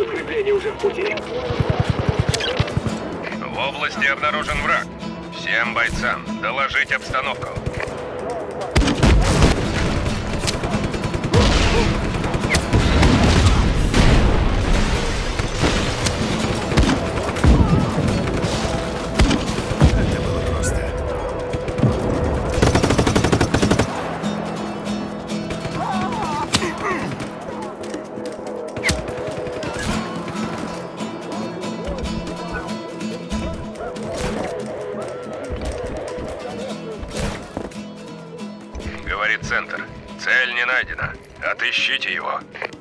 Подкрепление уже в пути. В области обнаружен враг. Всем бойцам доложить обстановку. Говорит центр. Цель не найдена. Отыщите его.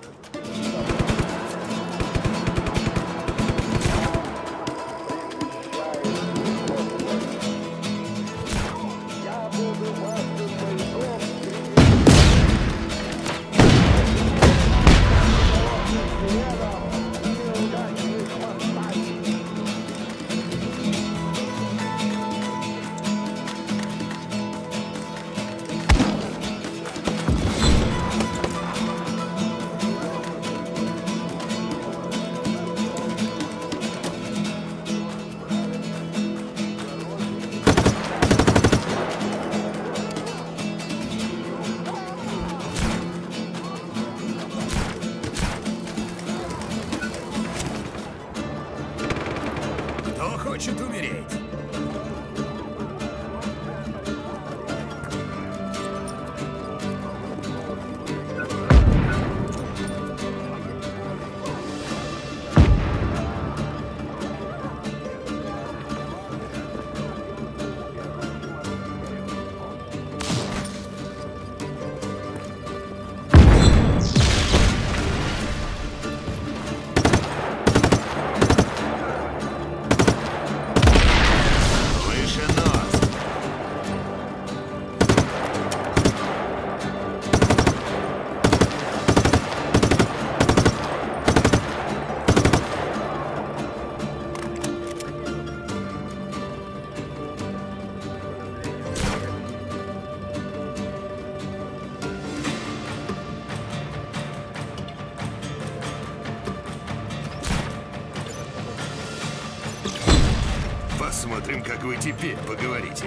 Хочет умереть. Посмотрим, как вы теперь поговорите.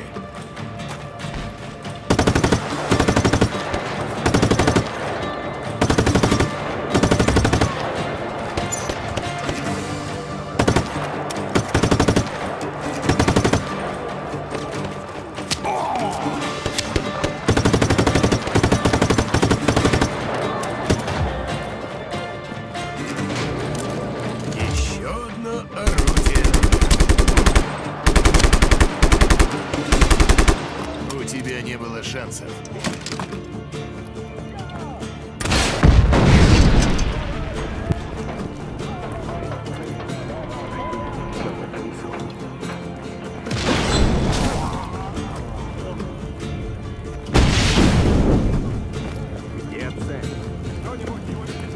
Еще одно орудие. У тебя не было шансов. Где цель? Кто-нибудь его видит?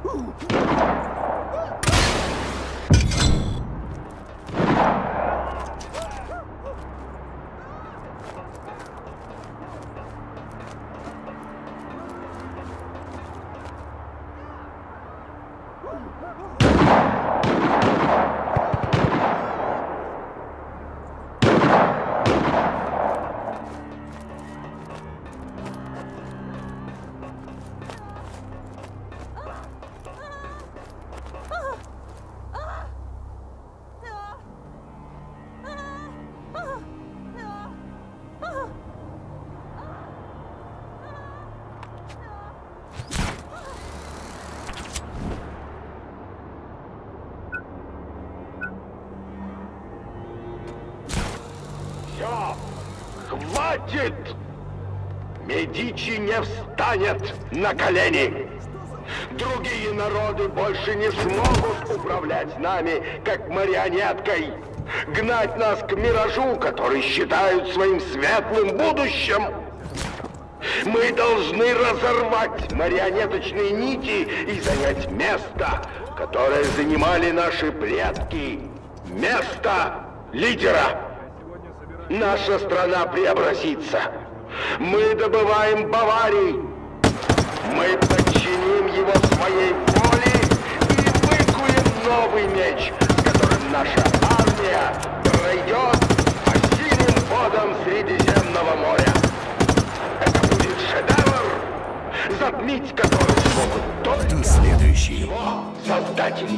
Все, хватит! Медичи не встанет на колени! Другие народы больше не смогут управлять нами, как марионеткой, гнать нас к миражу, который считают своим светлым будущим. Мы должны разорвать марионеточные нити и занять место, которое занимали наши предки. Место лидера. Наша страна преобразится. Мы добываем Баварий. Мы подчиним его своей воле и выкуем новый меч, с которым наша армия пройдет по синим водам Средиземного моря. Это будет шедевр, затмить который смогут только следующий его создатели.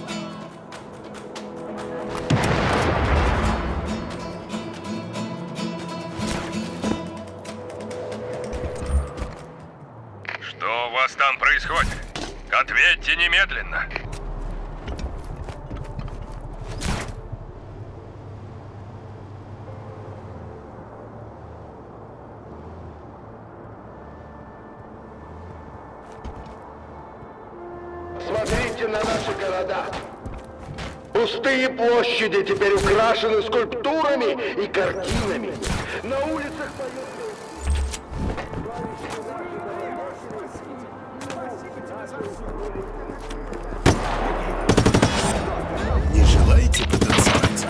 Что у вас там происходит? Ответьте немедленно. Смотрите на наши города. Пустые площади теперь украшены скульптурами и картинами. На улицах поют... Не желаете потанцевать?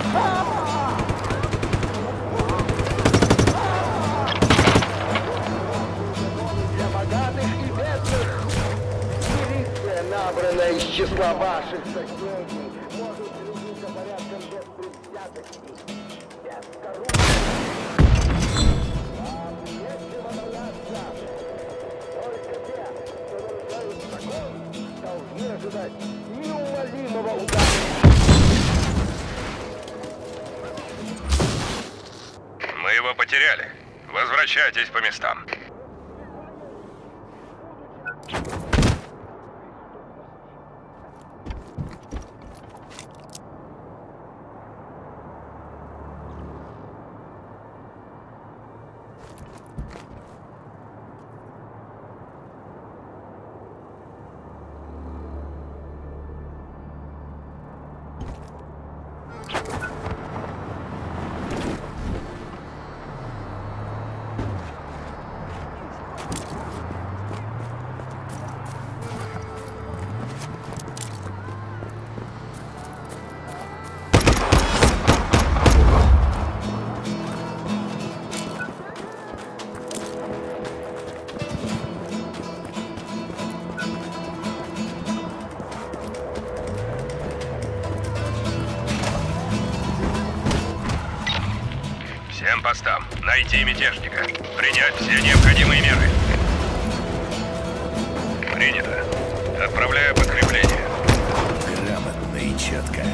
Для богатых и бедных. Милиция, набранная из числа ваших соседей, может следить за порядком без предвзятости, без коррупции. Вам нечего бояться. Только те, кто нарушают закон, должны ожидать неумолимого удара. Мы его потеряли. Возвращайтесь по местам. Всем постам. Найти мятежника. Принять все необходимые меры. Принято. Отправляю подкрепление. Грамотно и четко.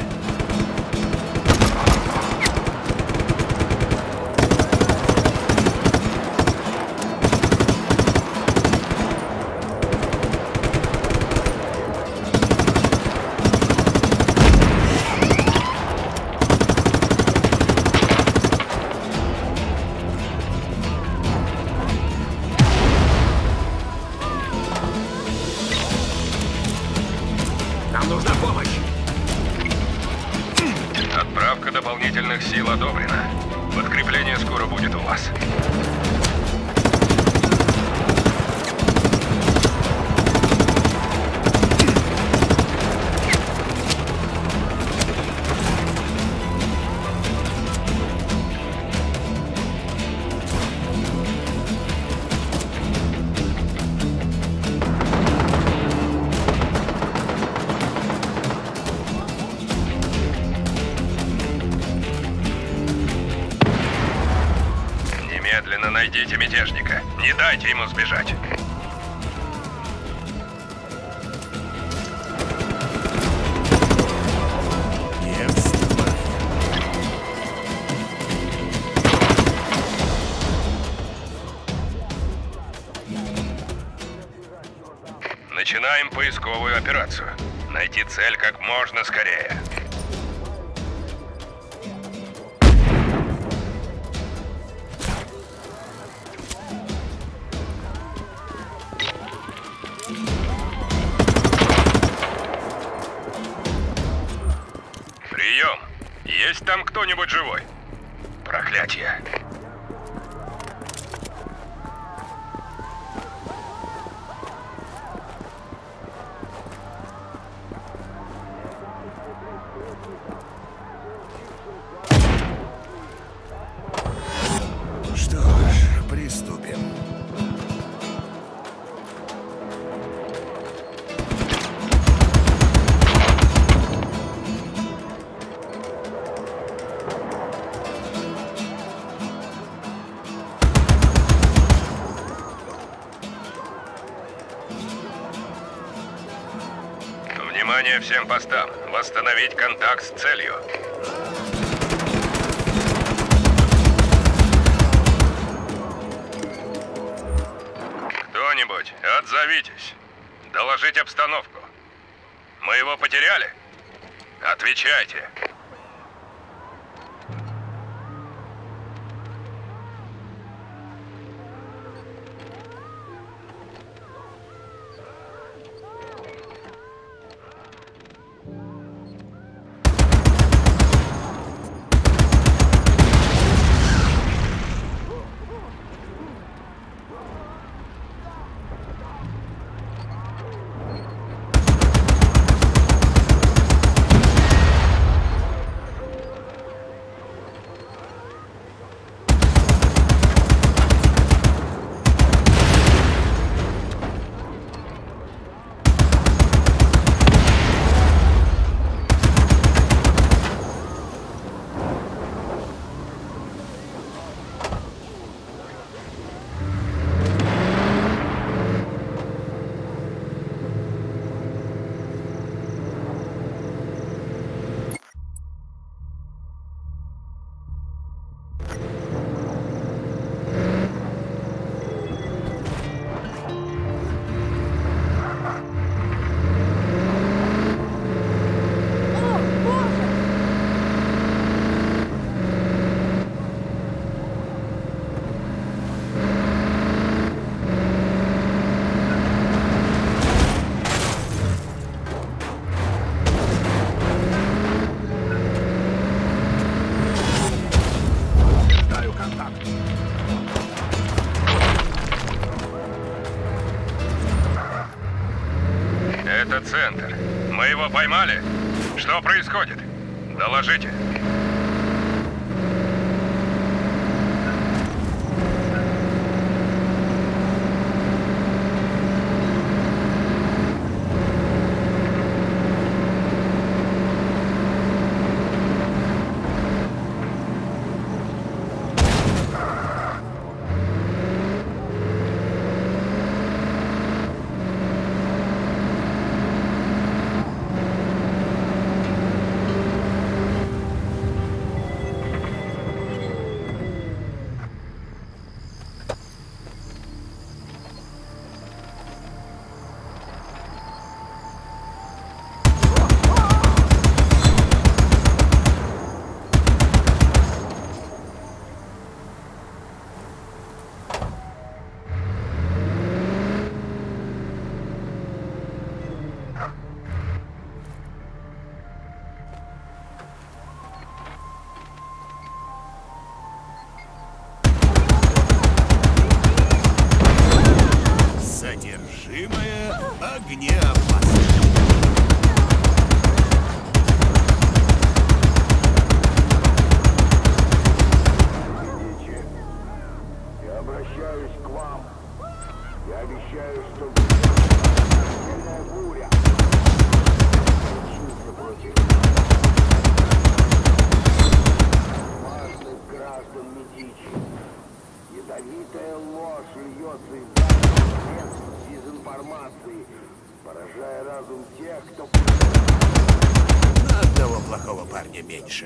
Нам нужна помощь! Отправка дополнительных сил одобрена. Подкрепление скоро будет у вас. Найдите мятежника. Не дайте ему сбежать. Начинаем поисковую операцию. Найти цель как можно скорее. Прием. Есть там кто-нибудь живой? Проклятие. Что ж, приступим. Внимание всем постам. Восстановить контакт с целью. Кто-нибудь, отзовитесь. Доложить обстановку. Мы его потеряли? Отвечайте. Это центр. Мы его поймали? Что происходит? Доложите. Содержимое огнеопасно. Я обращаюсь к вам. Я обещаю, что сильная буря случится против важных граждан Медичи. Ядовитая Пробуждая разум тех, кто... На одного плохого парня меньше.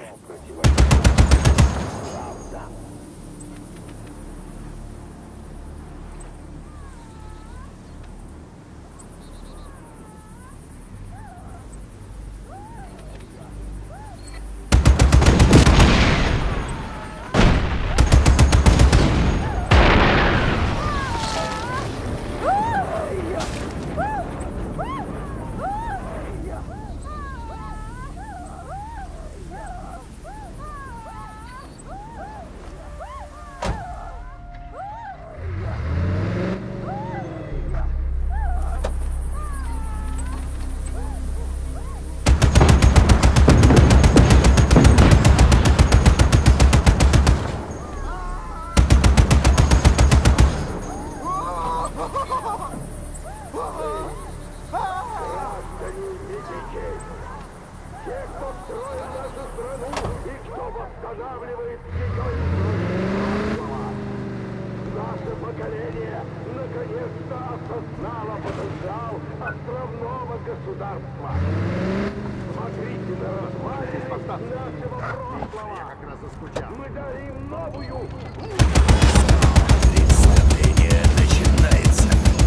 Представление начинается.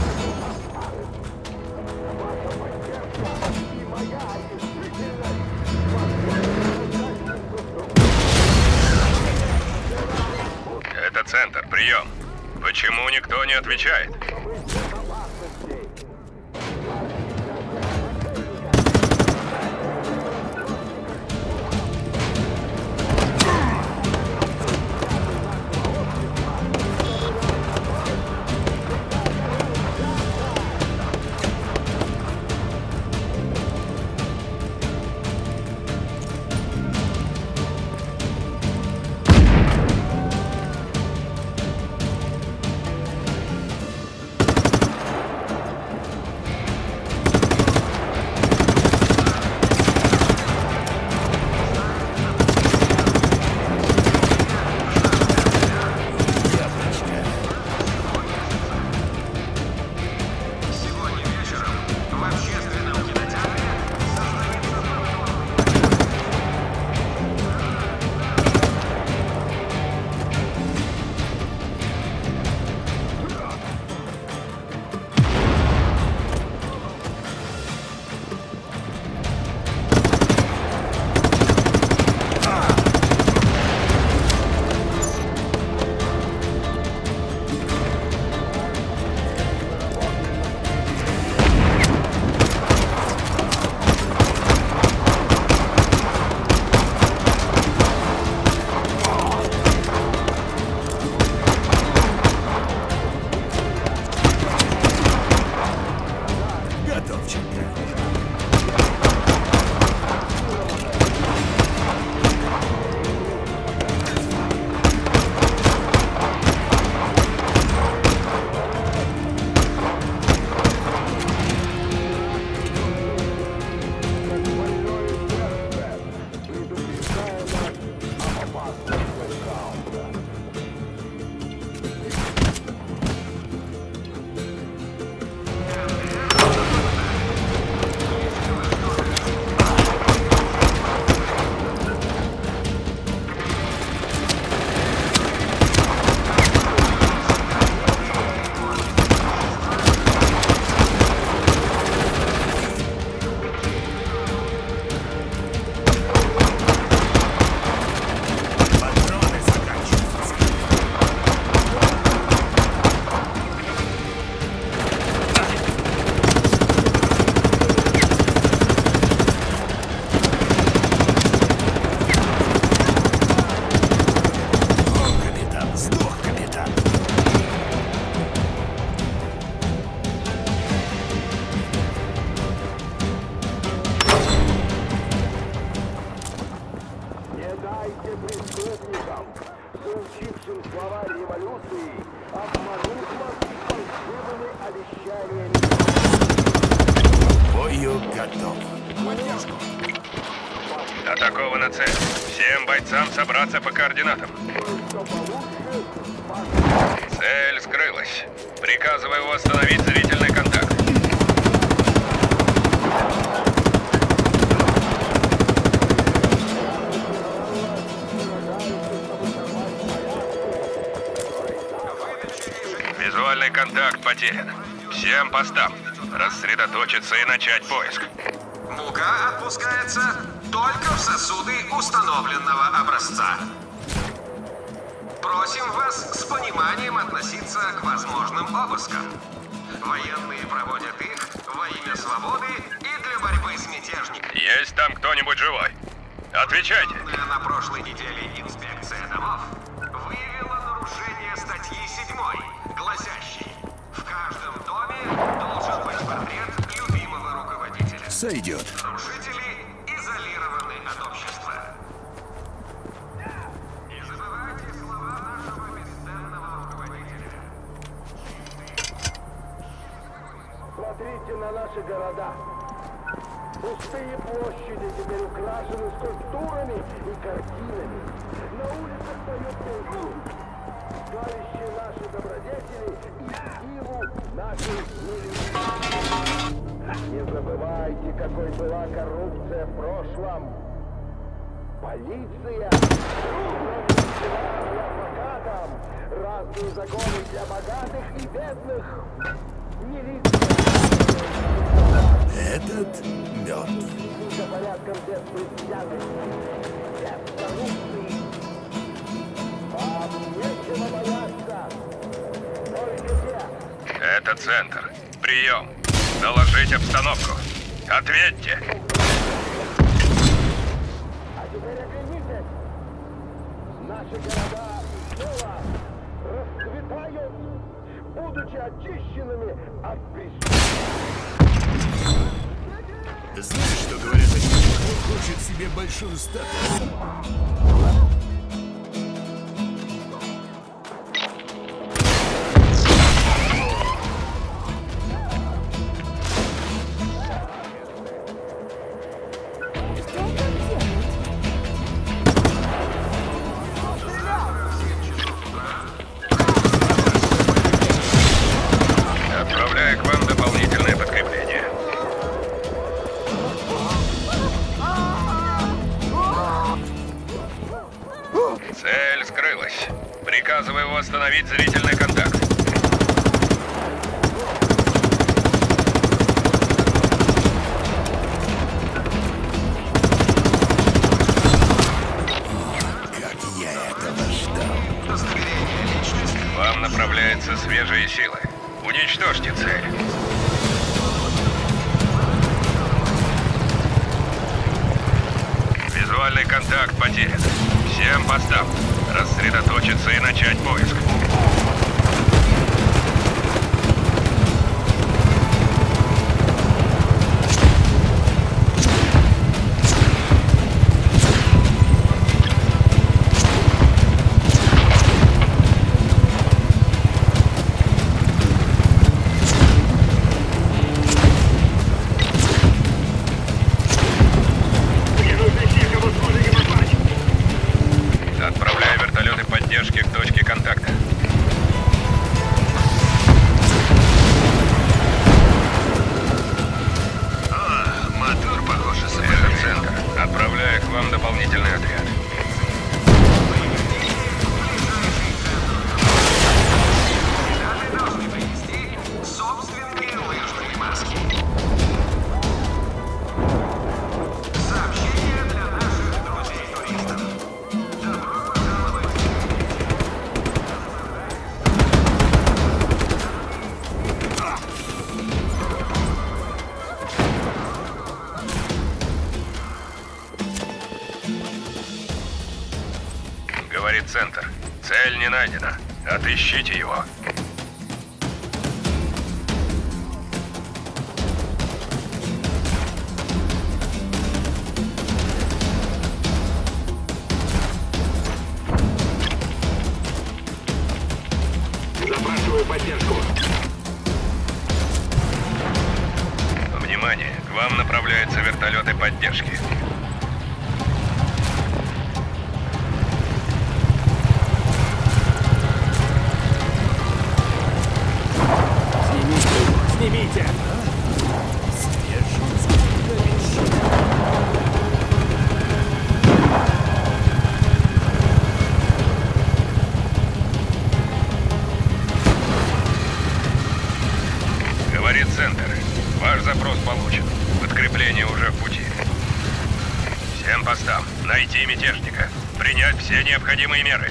Это центр, прием. Почему никто не отвечает? Атакована цель. Всем бойцам собраться по координатам. Цель скрылась. Приказываю восстановить зрительный контакт. потерян. Всем постам рассредоточиться и начать поиск. Мука отпускается только в сосуды установленного образца. Просим вас с пониманием относиться к возможным обыскам. Военные проводят их во имя свободы и для борьбы с мятежниками. Есть там кто-нибудь живой? Отвечайте. На прошлой неделе инспекция домов выявила нарушение статьи 7, гласящей: в каждом доме должен быть портрет любимого руководителя. Сойдет. Нарушители изолированы от общества. Не забывайте слова нашего бесценного руководителя. Смотрите на наши города. Пустые площади теперь украшены скульптурами и картинами. На улицах поют песни. Славящие наши добродетели и силу нашей милости. Не забывайте, какой была коррупция в прошлом. Полиция для адвокатам, разные законы для богатых и бедных. Милиция. Этот мертв. За порядком без предвзятости, без коррупции. Вам нечего бояться. Только те. Это центр. Прием. Доложить обстановку. Ответьте. А теперь оглянитесь. Наши города снова расцветают, будучи очищенными от преступлений. Знаешь, что говорят о тех, кто хочет себе большую статую? Отправляю к вам дополнительное подкрепление. Цель скрылась. Приказываю восстановить зрительный контакт. Как я этого ждал. К вам направляются свежие силы. Уничтожьте цель. Визуальный контакт потерян. Всем постам рассредоточиться и начать поиск. Отправляю вертолеты поддержки к точке контакта. Мотор, похоже, Это центр. Отправляю к вам дополнительный отряд. Пилоты должны принести собственные лыжные маски. Сообщение для наших друзей-туристов. Добро пожаловать! Говорит центр. Цель не найдена. Отыщите его. Запрашиваю поддержку. Внимание! К вам направляются вертолеты поддержки. Снимите! центр. Ваш запрос получен. Подкрепление уже в пути. Всем постам. Найти мятежника. Принять все необходимые меры.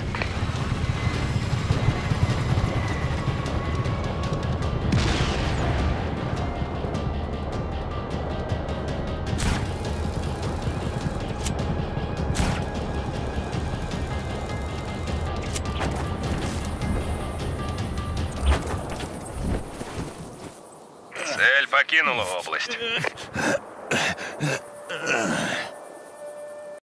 Цель покинула область.